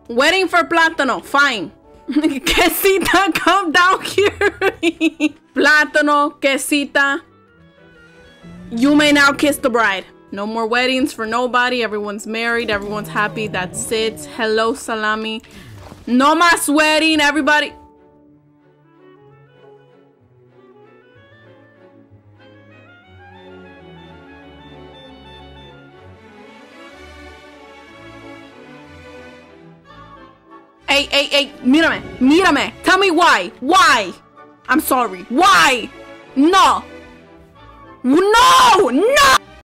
Waiting for Platano. Fine. Quesita, come down here. Platano, Quesita. You may now kiss the bride. No more weddings for nobody. Everyone's married. Everyone's happy. That's it. Hello, Salami. No más wedding, everybody. Hey, mírame, mírame. Tell me why. Why? I'm sorry. Why? No. No! No!